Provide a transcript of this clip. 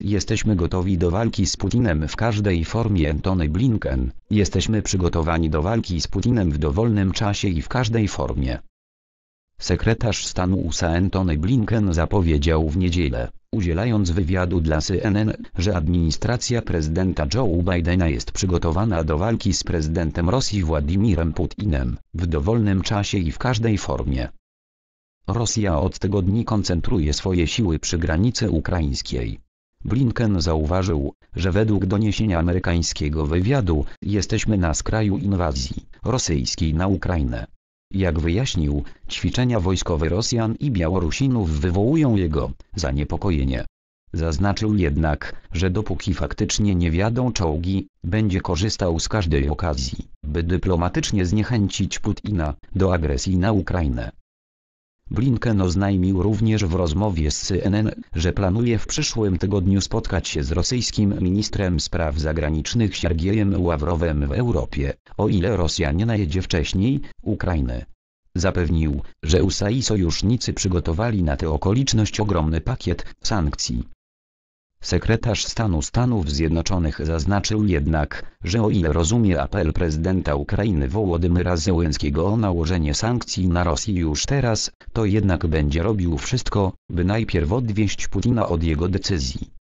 Jesteśmy gotowi do walki z Putinem w każdej formie. Antony Blinken: jesteśmy przygotowani do walki z Putinem w dowolnym czasie i w każdej formie. Sekretarz stanu USA Antony Blinken zapowiedział w niedzielę, udzielając wywiadu dla CNN, że administracja prezydenta Joe Bidena jest przygotowana do walki z prezydentem Rosji Władimirem Putinem, w dowolnym czasie i w każdej formie. Rosja od tygodni koncentruje swoje siły przy granicy ukraińskiej. Blinken zauważył, że według doniesienia amerykańskiego wywiadu, jesteśmy na skraju inwazji rosyjskiej na Ukrainę. Jak wyjaśnił, ćwiczenia wojskowe Rosjan i Białorusinów wywołują jego zaniepokojenie. Zaznaczył jednak, że dopóki faktycznie nie wjadą czołgi, będzie korzystał z każdej okazji, by dyplomatycznie zniechęcić Putina do agresji na Ukrainę. Blinken oznajmił również w rozmowie z CNN, że planuje w przyszłym tygodniu spotkać się z rosyjskim ministrem spraw zagranicznych Siergiejem Ławrowem w Europie, o ile Rosja nie najedzie wcześniej Ukrainy. Zapewnił, że USA i sojusznicy przygotowali na tę okoliczność ogromny pakiet sankcji. Sekretarz stanu Stanów Zjednoczonych zaznaczył jednak, że o ile rozumie apel prezydenta Ukrainy Wołodymyra Zełenskiego o nałożenie sankcji na Rosję już teraz, to jednak będzie robił wszystko, by najpierw odwieść Putina od jego decyzji.